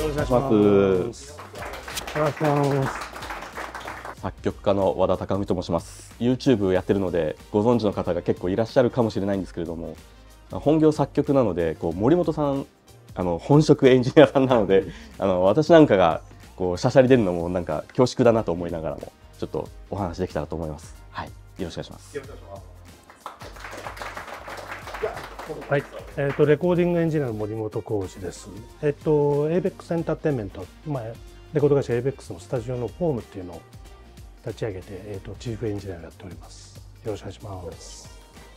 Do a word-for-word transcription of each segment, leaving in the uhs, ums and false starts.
ろしくお願いします。お願いします。 作曲家の和田貴文と申します。 YouTube やってるのでご存知の方が結構いらっしゃるかもしれないんですけれども、本業作曲なのでこう森本さんあの本職エンジニアさんなので、あの私なんかがこうしゃしゃり出るのもなんか恐縮だなと思いながらもちょっとお話できたらと思います。はい、よろしくお願いします。よろしくお願いします。 はい、えっ、ー、とレコーディングエンジニアの森本浩二です。えっ、ー、と エイベックス エンターテインメント、まあレコード会社 エイベックス のスタジオのフォームっていうのを立ち上げて、えっ、ー、とチーフエンジニアをやっております。よろしくお願いします。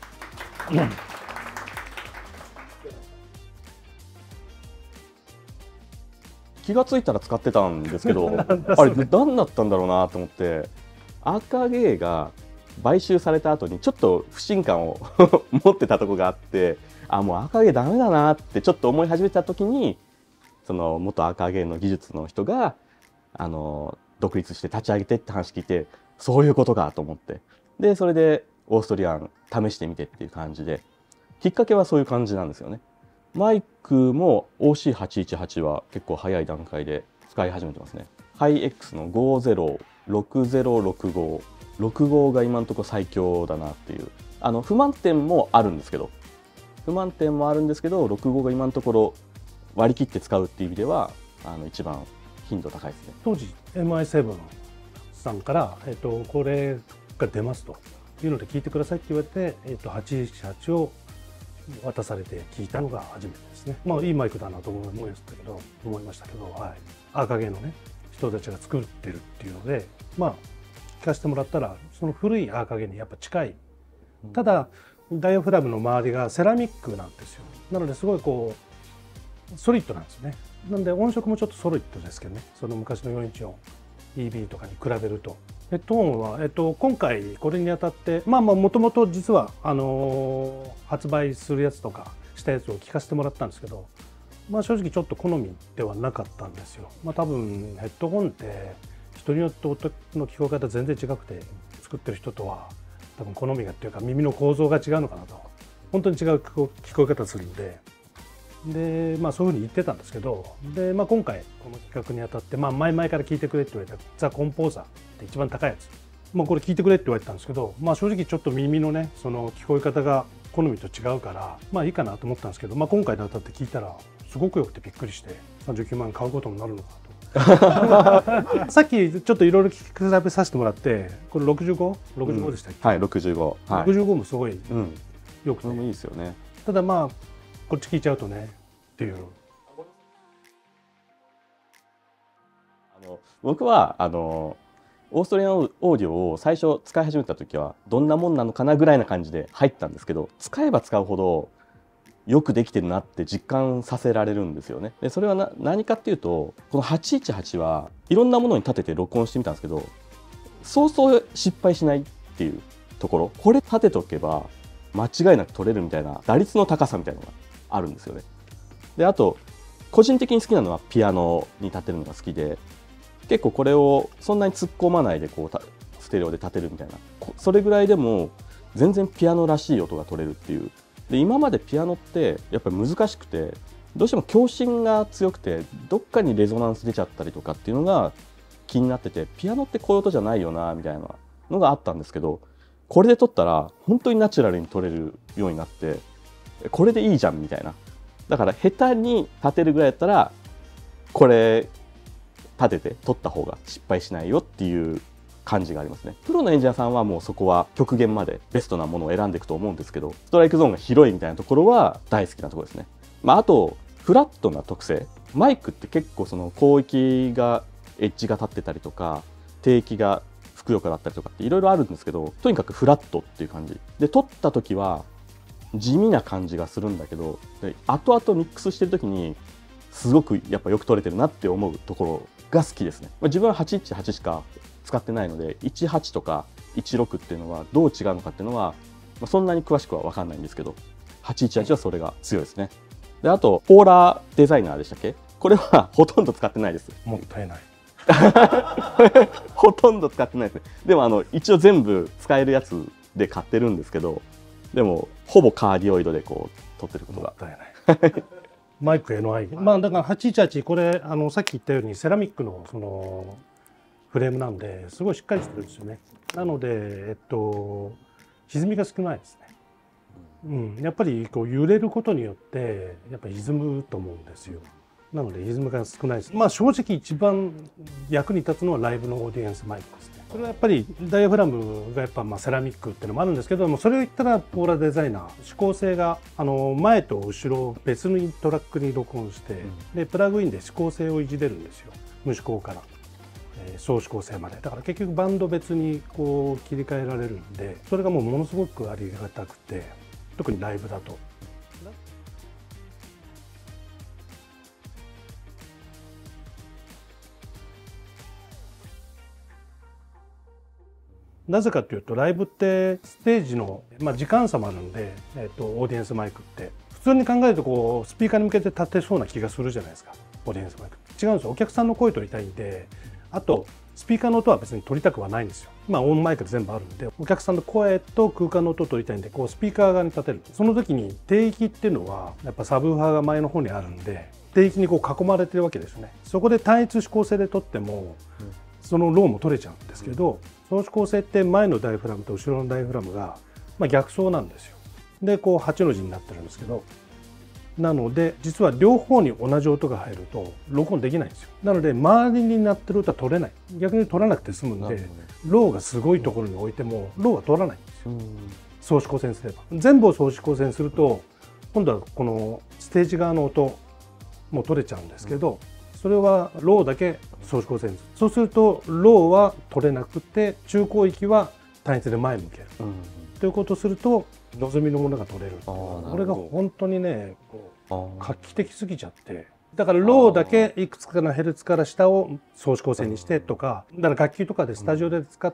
気がついたら使ってたんですけど、あれ何だったんだろうなと思って、アーカゲーが買収された後にちょっと不信感を持ってたとこがあって、あもうアーカゲーダメだなってちょっと思い始めた時に、その元アーカゲーの技術の人があの独立して立ち上げてって話聞いて、そういうことかと思って、でそれでオーストリアン試してみてっていう感じで、きっかけはそういう感じなんですよね。マイクも オーシーはちいちはち は結構早い段階で使い始めてますね。ハイエックスのごじゅう、ろくじゅうろくご、ろくごが今のところ最強だなっていう。あの不満点もあるんですけど不満点もあるんですけどろくごが今のところ割り切って使うっていう意味ではあの一番頻度高いですね。 当時 エムアイセブン さんから、えっと、これが出ますというので聞いてくださいって言われて、えっと、はちいちはちを渡されて聞いたのが初めてですね。まあいいマイクだなと思いましたけど思いましたけど、はい、アーカゲーのね人たちが作ってるっていうので、まあ聞かせてもらったらその古いアーカゲーにやっぱ近い。ただダイヤフラムの周りがセラミックなんですよ。なのですごいこうソリッドなんですね。なんで音色もちょっとソリッドですけどね、その昔のよんいちよん イービー とかに比べると。でトーンは、えっと、今回これにあたってまあまあもともと実はあのー、発売するやつとかしたやつを聞かせてもらったんですけど、まあ正直ちょっと好みではなかったんですよ。まあ多分ヘッドホンって人によって音の聞こえ方全然違くて、作ってる人とは多分好みがっていうか耳の構造が違うのかなと、本当に違う聞こえ方するんで、でまあそういうふうに言ってたんですけど、で、まあ、今回この企画にあたって、まあ、前々から聞いてくれって言われたザ・コンポーザーって一番高いやつ、まあ、これ聞いてくれって言われてたんですけど、まあ、正直ちょっと耳のねその聞こえ方が好みと違うからまあいいかなと思ったんですけど、まあ、今回にあたって聞いたらすごく良くてびっくりしてさんじゅうきゅうまん買うことになるのかとさっきちょっといろいろ聞き比べさせてもらって、これ ろくじゅうご?ろくじゅうご でしたっけ、 うん、はいろくじゅうご、はい、 ろくじゅうごもすごいよくて、 うん、いいですよね。 ただまあこっち聞いちゃうとねっていう。 あの僕はあのオーストリアンオーディオを最初使い始めた時はどんなもんなのかなぐらいな感じで入ったんですけど、使えば使うほどよくできてるなって実感させられるんですよね。でそれはな何かっていうと、このはちいちはちはいろんなものに立てて録音してみたんですけど、そうそう失敗しないっていうところ、これ立てとけば間違いなく取れるみたいな打率の高さみたいなのがあるんですよね。であと個人的に好きなのはピアノに立てるのが好きで、結構これをそんなに突っ込まないでこうステレオで立てるみたいな、それぐらいでも全然ピアノらしい音が取れるっていう。で今までピアノってやっぱり難しくて、どうしても共振が強くてどっかにレゾナンス出ちゃったりとかっていうのが気になってて、ピアノってこういう音じゃないよなみたいなのがあったんですけど、これで撮ったら本当にナチュラルに撮れるようになって、これでいいじゃんみたいな。だから下手に立てるぐらいだったらこれ立てて撮った方が失敗しないよっていう感じがありますね。プロのエンジニアさんはもうそこは極限までベストなものを選んでいくと思うんですけど、ストライクゾーンが広いみたいなところは大好きなところですね。まあ、あとフラットな特性、マイクって結構その広域がエッジが立ってたりとか低域がふくよかだったりとかっていろいろあるんですけど、とにかくフラットっていう感じで撮った時は地味な感じがするんだけど、で後々ミックスしてる時にすごくやっぱよく撮れてるなって思うところが好きですね。自分ははちいちはちしか使ってないのでいちはちとかいちろくっていうのはどう違うのかっていうのはそんなに詳しくは分かんないんですけど、はちいちはちはそれが強いですね。であとポーラーデザイナーでしたっけ、これはほとんど使ってないです。 もったいないほとんど使ってないですね。でもあの一応全部使えるやつで買ってるんですけど、でもほぼカーディオイドでこう撮ってることが。 もったいないマイク エヌアイ、まあだからはちいちはちこれあのさっき言ったようにセラミックのそのフレームなんですごいしっかりしてるんですよね。なのでえっと歪みが少ないですね。うん、やっぱりこう揺れることによってやっぱ歪むと思うんですよ。なので歪みが少ないです。まあ正直一番役に立つのはライブのオーディエンスマイクですね。それはやっぱりダイヤフラムがやっぱまあセラミックっていうのもあるんですけども、それを言ったらポーラデザイナー指向性があの前と後ろを別にトラックに録音して、うん、でプラグインで指向性をいじれるんですよ。無指向から、えー、総指向性まで。だから結局バンド別にこう切り替えられるんで、それがもうものすごくありがたくて、特にライブだと。なぜかというとライブってステージの、まあ、時間差もあるんで、えっと、オーディエンスマイクって普通に考えるとこうスピーカーに向けて立てそうな気がするじゃないですか。オーディエンスマイク違うんですよ。お客さんの声取りたいんで、あとスピーカーの音は別に取りたくはないんですよ。まあオンマイクで全部あるんで、お客さんの声と空間の音を取りたいんで、こうスピーカー側に立てる。その時に低域っていうのはやっぱサブウーファーが前の方にあるんで、低域にこう囲まれてるわけですよね。そこで単一指向性で取っても、うん、そのローも取れちゃうんですけど、その指向性って前のダイヤフラムと後ろのダイヤフラムが、まあ、逆走なんですよ。でこうはちの字になってるんですけど、なので実は両方に同じ音が入ると録音できないんですよ。なので周りになってる音は取れない。逆に取らなくて済むんで、ローがすごいところに置いてもローは取らないんですよ。総指向性にすれば。全部を総指向性にすると今度はこのステージ側の音も取れちゃうんですけど、それはローだけ総指向性にする。そうするとローは取れなくて中高域は単一で前向ける、うん、ということをすると望みのものが取れる。これが本当にねこう画期的すぎちゃって、だからローだけいくつかのヘルツから下を総指向性にしてとか、だから楽器とかでスタジオで使って、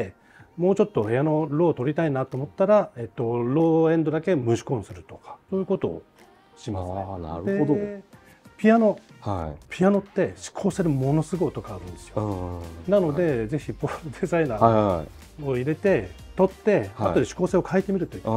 うん、もうちょっと部屋のローを取りたいなと思ったら、えっと、ローエンドだけ無指向にするとか、そういうことをしますね。 あ、なるほど。 ピアノ、 はい、 ピアノって指向性でものすごい音があるんですよ。なので、はい、ぜひポーラデザイナーを入れて取って、はい、後で指向性を変えてみるという、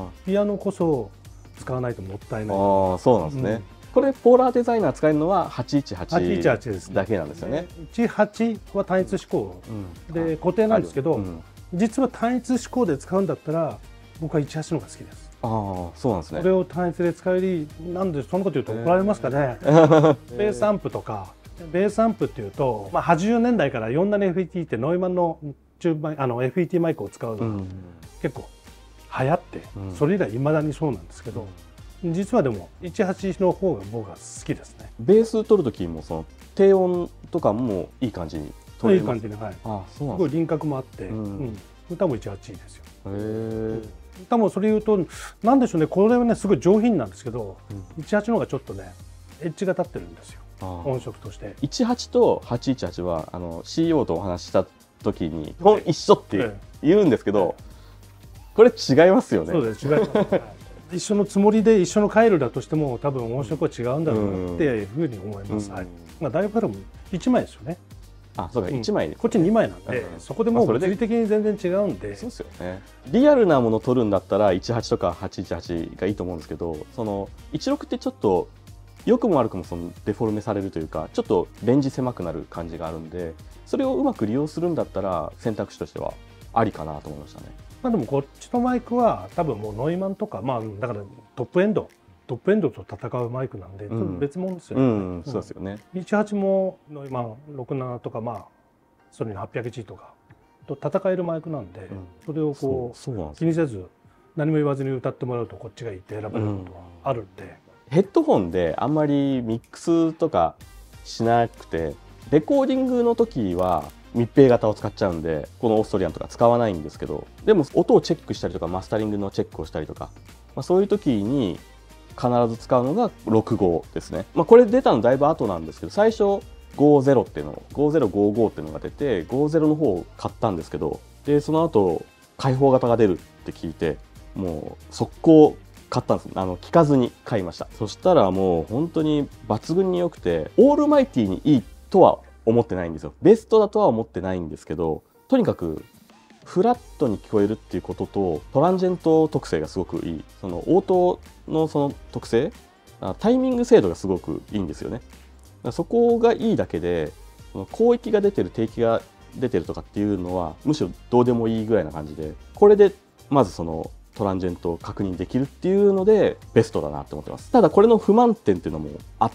ピアノこそ使わないともったいない。 ああ、そうなんですね。うん、これポーラーデザイナー使えるのははちいちはちだけなんですよね。 いちはちは単一指向、うん、で固定なんですけど、うん、実は単一指向で使うんだったら僕はいちはちの方が好きです。 ああ、そうなんですね。 これを単一で使うより、なんでそのこと言うと怒られますかね。ベースアンプとか、ベースアンプっていうと、まあ、はちじゅうねんだいからよんじゅうななエフイーティー ってノイマンの中盤あの エフイーティー マイクを使うのが結構流行って、うん、それ以来いまだにそうなんですけど、うん、実はでもいちはちの方が僕は好きですね。 ベース取る時もその低音とかもいい感じに取れます。 いい感じに、はい。 ああ、そうなんですね。 すごい輪郭もあって、うんうん、歌もいちはちですよ。 へえ。 多分それ言うとなんでしょうね、これはねすごい上品なんですけど、うん、いちはちの方がちょっとねエッジが立ってるんですよ、音色として。 いちはちとはちいちはちはあの シーイーオー とお話しした時に基本一緒って言うんですけど、これ違いますよね。 そうです、違います。一緒のつもりで一緒の回路だとしても多分音色は違うんだろうなっていうふうに思います。はい。まあダイヤフラムいちまいですよね。 あ、そうか、いちまい、うん、 こっちにまいなんで、うん、そこでもう物理的に全然違うんで、 そうですよね。リアルなものを取るんだったらいちはちとかはちいちはちがいいと思うんですけど、そのいちろくってちょっと良くも悪くもそのデフォルメされるというか、ちょっとレンジ狭くなる感じがあるんで、それをうまく利用するんだったら選択肢としてはありかなと思いましたね。 まあでもこっちのマイクは多分もうノイマンとか、まあだからトップエンドトップエンドと戦うマイクなんで、ちょっと別物ですよね。 うんうん、そうですよね。 いちはちもノイマンろくじゅうななとか、まあそれに はっぴゃくジー とかと戦えるマイクなんで、うん、それをこう気にせず何も言わずに歌ってもらうとこっちがいいって選ばれることはあるんで、うん、 ヘッドホンであんまりミックスとかしなくて、レコーディングの時は密閉型を使っちゃうんで、このオーストリアンとか使わないんですけど、でも音をチェックしたりとかマスタリングのチェックをしたりとか、まあ、そういう時に必ず使うのがろくじゅうごですね。まあ、これ出たのだいぶ後なんですけど、最初ごじゅうっていうのごじゅうごじゅうごっていうのが出て、ごじゅうの方を買ったんですけど、でその後開放型が出るって聞いて、もう速攻買ったんです。あの聞かずに買いました。そしたらもう本当に抜群に良くて、オールマイティにいいとは思ってないんですよ。ベストだとは思ってないんですけど、とにかくフラットに聞こえるっていうことと、トランジェント特性がすごくいい。その応答のその特性タイミング精度がすごくいいんですよね。そこがいいだけで広域が出てる低域が出てるとかっていうのはむしろどうでもいいぐらいな感じで、これでまずそのトランジェントを確認できるっていうのでベストだなって思ってます。ただこれの不満点っていうのもあって、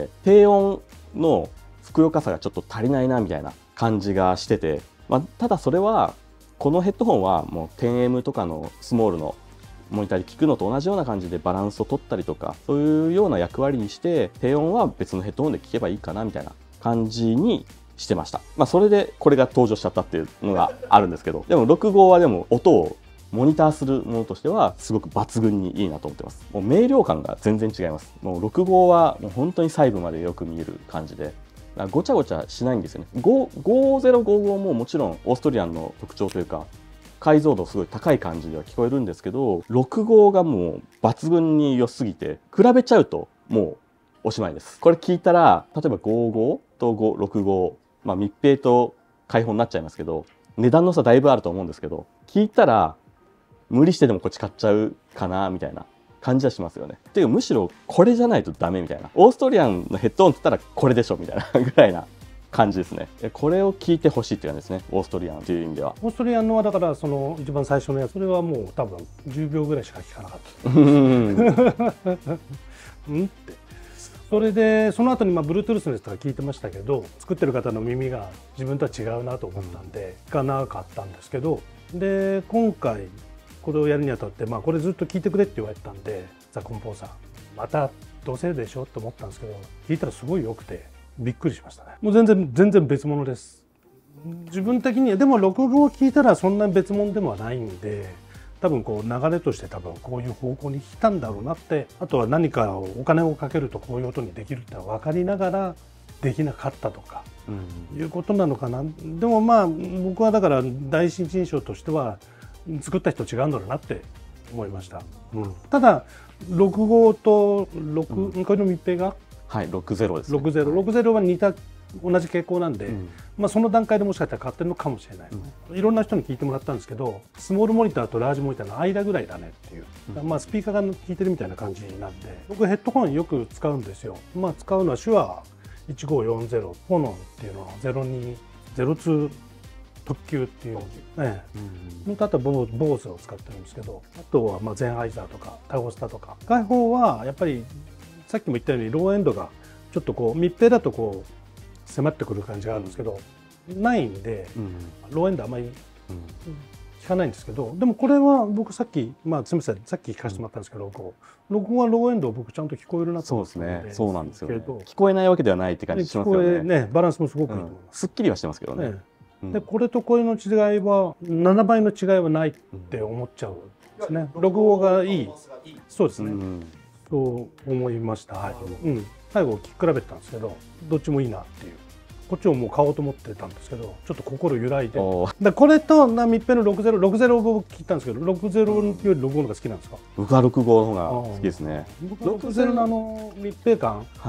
低音のふくよかさがちょっと足りないなみたいな感じがしてて、まあ、ただそれはこのヘッドホンはもう テンエム とかのスモールのモニターで聞くのと同じような感じでバランスを取ったりとか、そういうような役割にして低音は別のヘッドホンで聞けばいいかなみたいな感じにしてました。まあそれでこれが登場しちゃったっていうのがあるんですけど、でもろく号はでも音をモニターするものとしてはすごく抜群にいいなと思ってます。もう明瞭感が全然違います。もうろく号はもう本当に細部までよく見える感じで、ごちゃごちゃしないんですよね。ごーぜろごーごーももちろんオーストリアンの特徴というか解像度すごい高い感じでは聞こえるんですけど、ろく号がもう抜群に良すぎて比べちゃうともうおしまいです。これ聞いたら例えばご号とろく号、まあ密閉と開放になっちゃいますけど、値段の差だいぶあると思うんですけど、聞いたら無理してでもこっち買っちゃうかなみたいな感じはしますよね。っていうかむしろこれじゃないとダメみたいな、オーストリアンのヘッドホンって言ったらこれでしょみたいなぐらいな感じですね。これを聞いてほしいっていう感じですね、オーストリアンという意味では。 オーストリアンのはだからその一番最初のやつ、それはもう多分じゅうびょうぐらいしか聞かなかったうんってそれでその後にまあ Bluetooth のやつとか聞いてましたけど、作ってる方の耳が自分とは違うなと思ったんで聞かなかったんですけど、で今回これをやるにあたって、まあ、これずっと聞いてくれって言われたんで、ザ・コンポーザーまたどうせでしょって思ったんですけど、聞いたらすごい良くてびっくりしましたね。もう全然全然別物です。自分的にはでも録画を聞いたらそんな別物でもはないんで、多分こう流れとして多分こういう方向に来たんだろうなって、あとは何かお金をかけるとこういう音にできるってのは分かりながらできなかったとか、うん、いうことなのかな。でもまあ僕はだから第一印象としては作った人違うんだろうなって思いました、うん、ただろく号とろく、うん、これの密閉がはいろくじゅうです、ね、 ろくじゅう、ろくじゅうは似た同じ傾向なんで、うん、まあその段階でもしかしたら買ってるのかもしれない、うん、いろんな人に聞いてもらったんですけど、スモールモニターとラージモニターの間ぐらいだねっていう、うん、まあスピーカーが聞いてるみたいな感じなんで、僕ヘッドホンよく使うんですよ。まあ使うのは手話いちごーよんぜろ、フォノンっていうのはゼロに、ゼロツー特急っていう、ね、うん、あとはボーズを使ってるんですけど、あとはまあゼンハイザーとかタゴスタとか。外方はやっぱりさっきも言ったようにローエンドがちょっとこう密閉だとこう迫ってくる感じがあるんですけど、ないんで、うん、ローエンドあんまり聞かないんですけど、でもこれは僕さっき、まあすみません、さっき聞かせてもらったんですけど、こう録音はローエンドを僕ちゃんと聞こえるなと思って、 そうですね、そうなんですよね。聞こえないわけではないって感じしますよね。聞こえね、 バランスもすごくいいと思います。 すっきりはしてますけどね。ね、 でこれとこれの違いはななばいの違いはないって思っちゃうんですね。ろく号がいい、そうですね、うん、そう思いました。はい、うん、最後聞き比べてたんですけど、どっちもいいなっていう、こっちをもう買おうと思ってたんですけど、ちょっと心揺らいで、でこれと密閉のろくじゅう、ろくじゅうを僕聞いたんですけど、ろくじゅうよりろく号の方が好きなんですか？ 僕はろく号の方が好きですね。 ろくじゅうのあの密閉感、はい、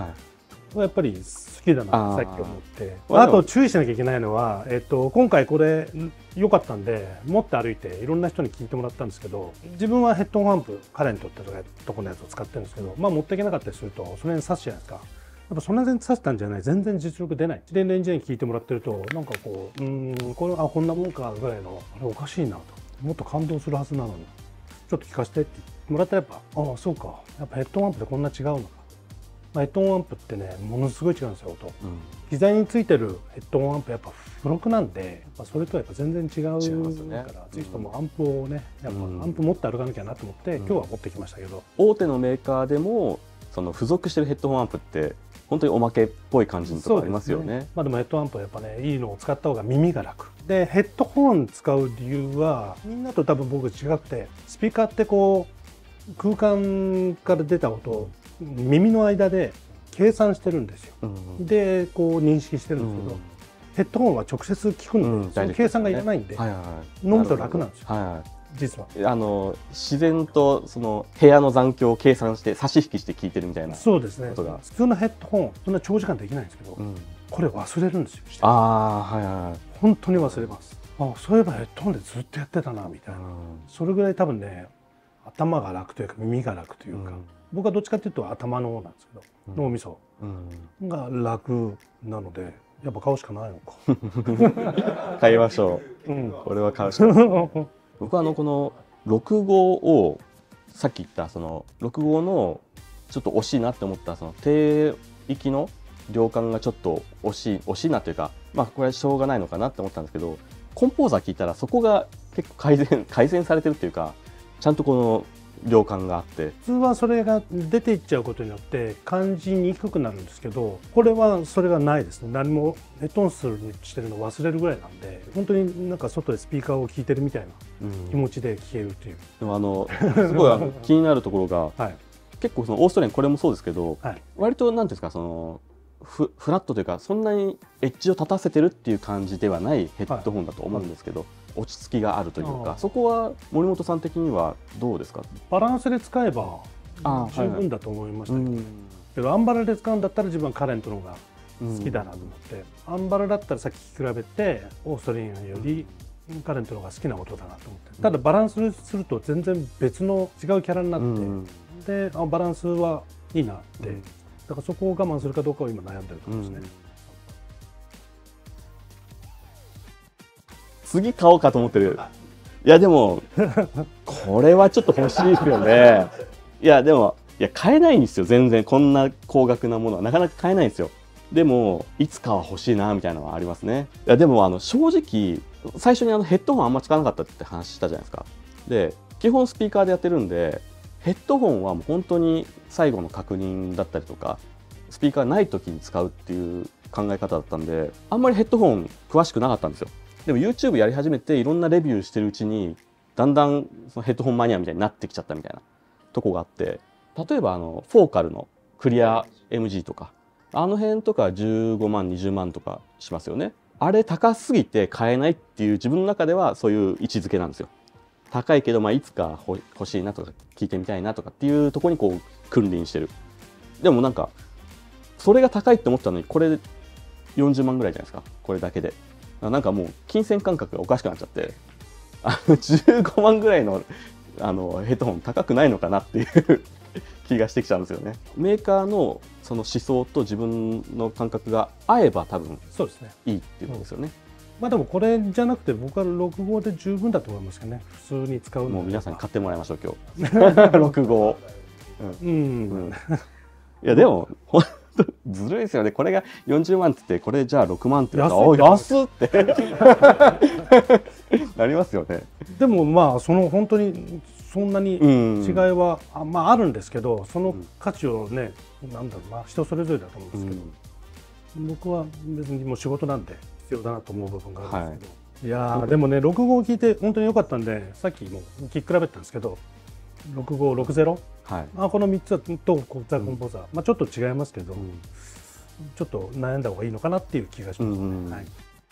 やっぱり好きだなってさっき思って、あと注意しなきゃいけないのは、えっと、今回これ良かったんで持って歩いていろんな人に聞いてもらったんですけど、自分はヘッドホンアンプカレントってとこのやつを使ってるんですけど、まあ持っていけなかったりするとその辺刺すじゃないですか。やっぱそんなに刺したんじゃない、全然実力出ない。でレンジに聞いてもらってるとなんかこう、うーんこれあこんなもんかぐらいの、あれおかしいなと、もっと感動するはずなのにちょっと聞かせてって言ってもらったら、やっぱああそうか、やっぱヘッドホンアンプでこんな違うのか。ヘッドホンアンプってね、ものすごい違うんですよ、音。うん、機材についてるヘッドホンアンプやっぱ付録なんで、やっぱそれとはやっぱ全然違うから、ぜひともアンプをね、やっぱアンプ持って歩かなきゃなと思って、うん、今日は持ってきましたけど。 大手のメーカーでもその付属してるヘッドホンアンプって本当におまけっぽい感じのところありますよね。 ね、まあでもヘッドホンアンプはやっぱね、いいのを使った方が耳が楽。でヘッドホン使う理由はみんなと多分僕違くて、スピーカーってこう空間から出た音を耳の間で計算してるんですよ、うん、でこう認識してるんですけど、うん、ヘッドホンは直接聞くので、うん、その計算がいらないんで、飲むと楽なんですよ、はいはい、実はあの自然とその部屋の残響を計算して差し引きして聞いてるみたいな。 そうですね、普通のヘッドホンそんな長時間できないんですけど、うん、これ忘れるんですよ。 ああ、はいはい、 本当に忘れます。あ、そういえばヘッドホンでずっとやってたなみたいな、うん、それぐらい多分ね頭が楽というか耳が楽というか、うん、 僕はどっちかっていうと頭の方なんですけど、うん、脳みそが楽なのでやっぱ買うしかないのか買いましょう、うん、これは買うしかない僕はあのこのろくごをさっき言ったそのろくごのちょっと惜しいなって思ったその低域の量感がちょっと惜しい惜しいなというか、まあこれはしょうがないのかなって思ったんですけど、コンポーザー聞いたらそこが結構改善改善されてるっていうか、ちゃんとこの量感があって、 普通はそれが出ていっちゃうことによって感じにくくなるんですけど、これはそれがないですね。何もヘッドホンするしてるの忘れるぐらいなんで、本当になんか外でスピーカーを聞いてるみたいな気持ちで聞けるっていう、 うん、でもあのすごいあの気になるところが、はい、結構そのオーストラリアンこれもそうですけど、はい、割と何ていうんですか、そのフ, フラットというかそんなにエッジを立たせてるっていう感じではないヘッドホンだと思うんですけど、はい、落ち着きがあるというか、そこは森本さん的にはどうですか？ バランスで使えば十分だと思いましたけど、はいはい、けどアンバラで使うんだったら自分はカレントの方が好きだなと思って、うん、アンバラだったらさっき聞き比べてオーストリアンよりカレントの方が好きな音だなと思って、ただバランスすると全然別の違うキャラになって、うん、であバランスはいいなって、うん、だからそこを我慢するかどうかを今悩んでるところですね、うん、 次買おうかと思ってる。いやでもこれはちょっと欲しいですよね。いやでもいや買えないんですよ、全然こんな高額なものはなかなか買えないんですよ。でもいつかは欲しいなみたいなのはありますね。いやでもあの正直最初にあのヘッドホンあんま使わなかったって話したじゃないですか。で基本スピーカーでやってるんで、ヘッドホンはもう本当に最後の確認だったりとか、スピーカーない時に使うっていう考え方だったんで、あんまりヘッドホン詳しくなかったんですよ。でも YouTube やり始めていろんなレビューしてるうちにだんだんそのヘッドホンマニアみたいになってきちゃったみたいなとこがあって、例えばあのフォーカルのクリア エムジー とかあの辺とかじゅうごまんにじゅうまんとかしますよね。あれ高すぎて買えないっていう自分の中ではそういう位置づけなんですよ。高いけどまあいつか欲しいなとか聞いてみたいなとかっていうところにこう君臨してる。でもなんかそれが高いって思ったのにこれよんじゅうまんぐらいじゃないですか、これだけで。なんかもう金銭感覚がおかしくなっちゃって、あのじゅうごまんぐらいのあのヘッドホン高くないのかなっていう気がしてきちゃうんですよね。メーカーのその思想と自分の感覚が合えば多分そうですね、 いいっていうんですよね。 まあでもこれじゃなくて僕はろくごで十分だと思いますけどね、普通に使うので。 もう皆さんに買ってもらいましょう今日ろくご。 うん、うん、 いやでもほんとずるいですよね。これがよんじゅうまんって言ってこれじゃあろくまんって言ったら安っ、安ってなりますよね。 でもまあその本当にそんなに違いは、うん、あまああるんですけど、その価値をね、うん、なんだろうな、人それぞれだと思うんですけど、うん、僕は別にもう仕事なんで必要だなと思う部分があるんですけど、はい、いやーでもねろくごを聞いて本当に良かったんで、さっきも聞き比べてたんですけどろくご、ろくぜろ、はい、あこのみっつとザ・コンポーザー、うん、まあちょっと違いますけど、うん、ちょっと悩んだ方がいいのかなっていう気がしますね、うんうん、はい。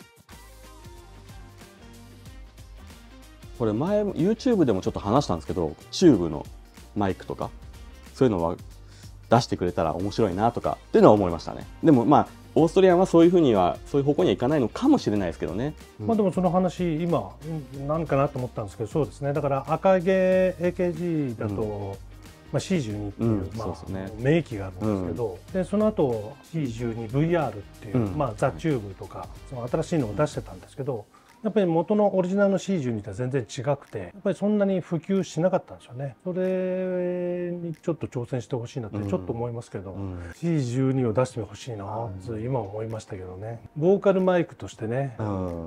これ前 YouTube でもちょっと話したんですけど、チューブのマイクとかそういうのは出してくれたら面白いなとかっていうのは思いましたね。でもまあオーストリアンはそういうふうにはそういう方向にはいかないのかもしれないですけどね。 まあでもその話今何かなと思ったんですけど、そうですね、だから赤毛 エーケージー だと、うんまあ、シーじゅうに っていう、うんまあね、名機があるんですけど、うん、でその後 シーじゅうにブイアール っていう、うんまあ、ザ・チューブとかその新しいのを出してたんですけど、やっぱり元のオリジナルの シーじゅうに とは全然違くて、やっぱりそんなに普及しなかったんですよね。それにちょっと挑戦してほしいなってちょっと思いますけど、うん、シーじゅうに を出してほしいなって今思いましたけどね。ボーカルマイクとしてね、うん、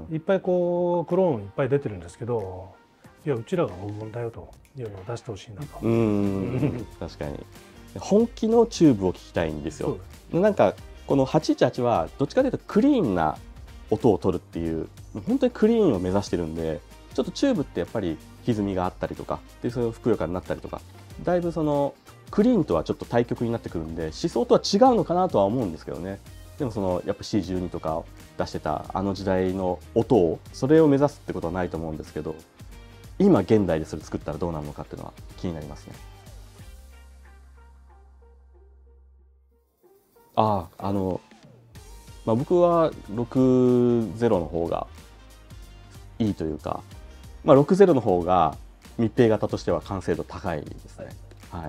いっぱいこうクローンいっぱい出てるんですけど、いやうちらが本物だよというのを出してほしいなと。 うん確かに本気のチューブを聞きたいんですよ。なんかこのはちいちはちはどっちかというとクリーンな音を取るっていう本当にクリーンを目指してるんで、ちょっとチューブってやっぱり歪みがあったりとかで、それをふくよかになったりとか、だいぶそのクリーンとはちょっと対極になってくるんで思想とは違うのかなとは思うんですけどね。でもそのやっぱ シーじゅうに とかを出してたあの時代の音をそれを目指すってことはないと思うんですけど、今現代でそれ作ったらどうなるのかっていうのは気になりますね。あああのまあ、僕はろくぜろの方がいいというか、まあ、ろくぜろの方が密閉型としては完成度高いですね。はい、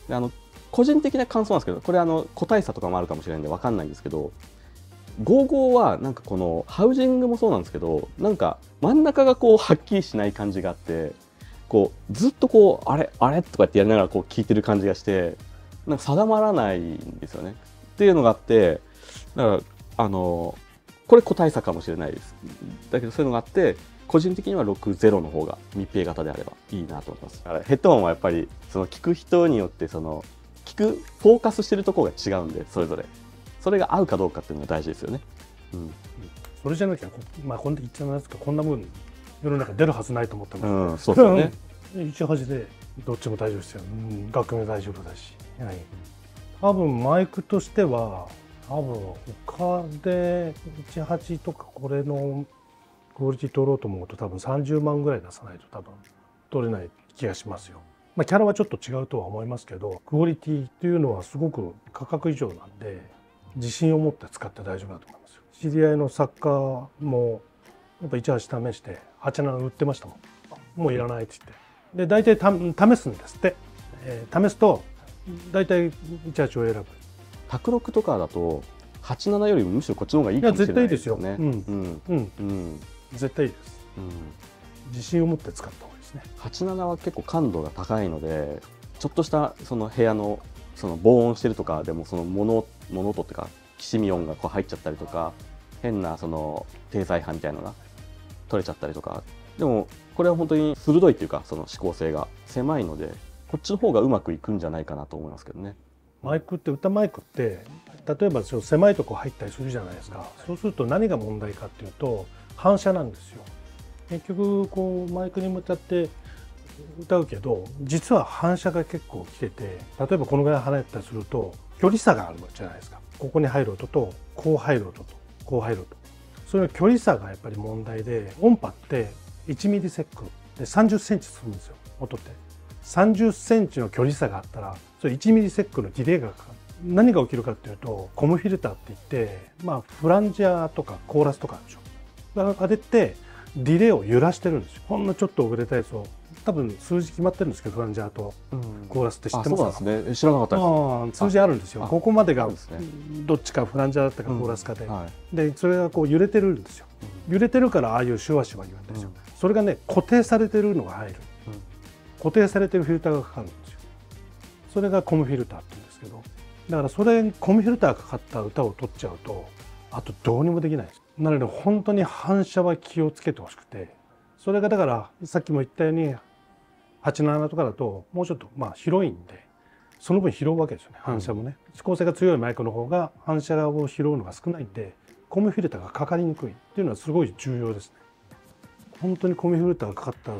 であの個人的な感想なんですけど、これあの個体差とかもあるかもしれないんで分かんないんですけど、ごじゅうごはなんかこのハウジングもそうなんですけど、なんか真ん中がこうはっきりしない感じがあって、こうずっとこうあれあれとかってやりながらこう聞いてる感じがして、なんか定まらないんですよねっていうのがあって、だからあのこれ個体差かもしれないです。だけどそういうのがあって、個人的にはろくじゅうの方が密閉型であればいいなと思います。だからヘッドホンはやっぱりその聞く人によってその聞くフォーカスしてるところが違うんで、それぞれそれが合うかどうかっていうのが大事ですよね。うん、 それじゃなきゃ、まあこんな言っちゃうんですか、こんなもん世の中出るはずないと思ってます。 うん、そうですよね。 いちはちでどっちも大丈夫ですよ。うん、楽も大丈夫だし。はい、多分マイクとしては多分他でいちはちとかこれのクオリティ取ろうと思うと多分さんじゅうまんぐらい出さないと多分取れない気がしますよ。まあキャラはちょっと違うとは思いますけど、クオリティっていうのはすごく価格以上なんで自信を持って使って大丈夫だと思いますよ。知り合いの作家もやっぱいちはち試してはちじゅうなな売ってましたもん。もういらないって言って。で大体た試すんですって、えー、試すと大体いちはちを選ぶ。 卓録とかだとはちじゅうななよりもむしろこっちの方がいいかもしれないですよね。 いや絶対いいですよ。うんうんうん、絶対いいです、うん、自信を持って使った方がいいですね。 はちじゅうななは結構感度が高いので、ちょっとしたその部屋のその防音してるとかでもその物物音っていうかきしみ音がこう入っちゃったりとか、変なその低材波みたいなのが取れちゃったりとか。でもこれは本当に鋭いっていうか、その指向性が狭いのでこっちの方がうまくいくんじゃないかなと思いますけどね。 マイクって歌マイクって例えばその狭いとこ入ったりするじゃないですか。そうすると何が問題かっていうと反射なんですよ。結局こうマイクに向かって歌うけど実は反射が結構来てて、例えばこのぐらい離れたりすると距離差があるじゃないですか。ここに入る音とこう入る音とこう入る音、それの距離差がやっぱり問題で、音波っていちミリセックでさんじゅっセンチするんですよ。音ってさんじゅっセンチの距離差があったらそれいちミリセックのディレイがかかる。何が起きるかっていうとコムフィルターって言って、まあフランジャーとかコーラスとかあるでしょ。あれってディレイを揺らしてるんですよ。ほんのちょっと遅れたやつを多分数字決まってるんですけど、フランジャーとコーラスって知ってますか？ そうなんですね。知らなかったです。 ああ、数字あるんですよ。ここまでがどっちかフランジャーだったかコーラスかで、うんはい、でそれがこう揺れてるんですよ。揺れてるからああいうシュワシュワ言うんですよ。うん、それがね固定されてるのが入る、うん、固定されてるフィルターがかかるんですよ。それがコムフィルターって言うんですけど、だからそれにコムフィルターがかかった歌を取っちゃうとあとどうにもできないです。なので本当に反射は気をつけてほしくて、それがだからさっきも言ったようにはちじゅうななとかだともうちょっとまあ広いんでその分拾うわけですよね。反射もね、指向性が強いマイクの方が反射を拾うのが少ないんでコムフィルターがかかりにくいっていうのはすごい重要ですね。本当にコムフィルターがかかった、うん、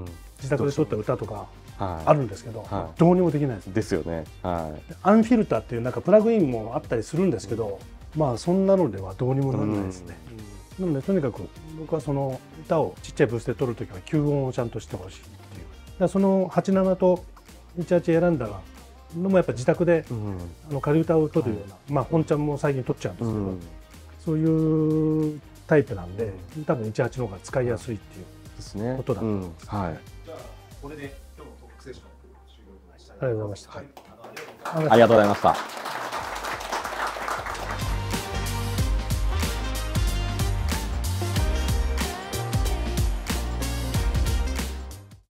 自宅で撮った歌とかあるんですけど、はい、どうにもできないです。 ですよね。はい、 アンフィルターっていうなんかプラグインもあったりするんですけど、まあそんなのではどうにもならないですね。うん、なのでとにかく僕はその歌をちっちゃいブースで撮るときは吸音をちゃんとしてほしいっていう。だからそのはちじゅうななといちはち選んだのもやっぱ自宅で、うん、あの仮歌を撮るような、はい、まあ本ちゃんも最近撮っちゃうんですけど、うん、そういうタイプなんで多分いちはちの方が使いやすいっていうことだと思います。はい。じゃあこれで今日のトークセッション終了となりました。ありがとうございました。 ありがとうございました。